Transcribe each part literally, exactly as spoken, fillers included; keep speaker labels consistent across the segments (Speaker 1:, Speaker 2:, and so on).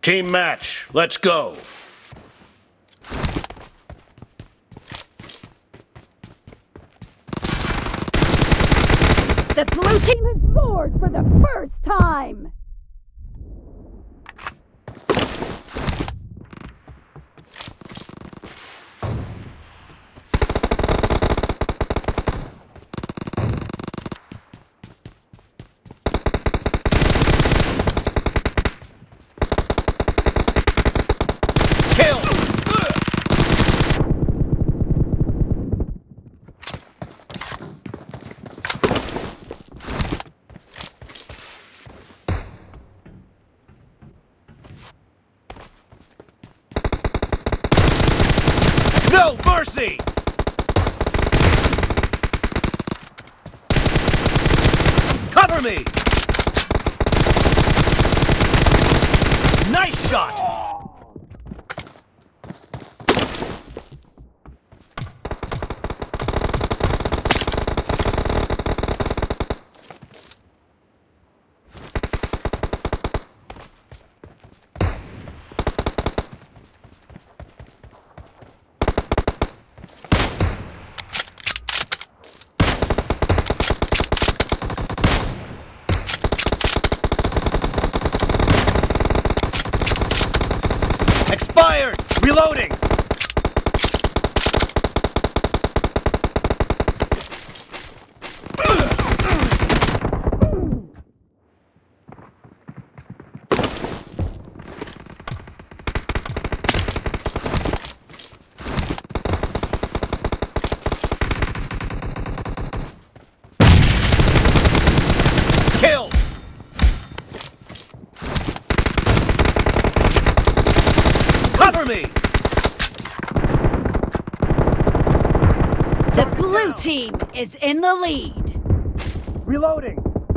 Speaker 1: Team match, let's go.
Speaker 2: The blue team has scored for the first time!
Speaker 1: No mercy! Cover me! Nice shot! Expired! Reloading! Kill! Cover me!
Speaker 2: The blue team is in the lead.
Speaker 1: Reloading!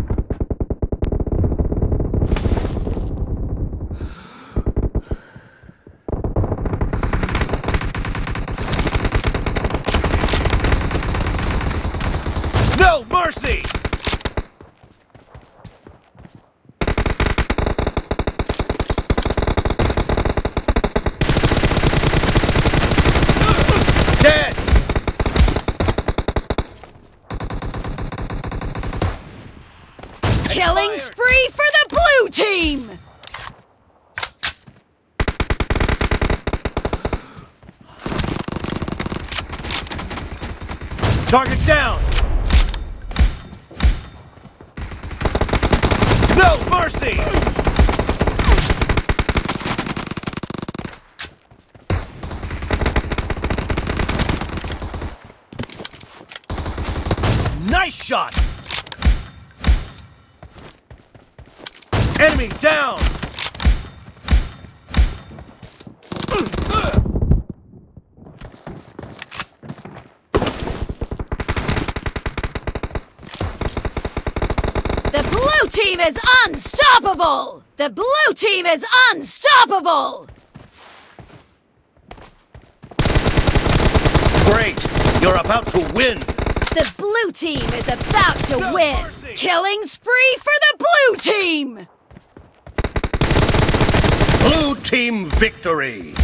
Speaker 1: No mercy! Dead!
Speaker 2: Killing
Speaker 1: Expired.
Speaker 2: spree for the blue team!
Speaker 1: Target down! No mercy! Nice shot! Enemy down!
Speaker 2: The blue team is unstoppable! The blue team is unstoppable!
Speaker 1: Great! You're about to win!
Speaker 2: The blue team is about to
Speaker 1: No
Speaker 2: win!
Speaker 1: mercy.
Speaker 2: Killing spree for the blue team!
Speaker 1: Blue team victory!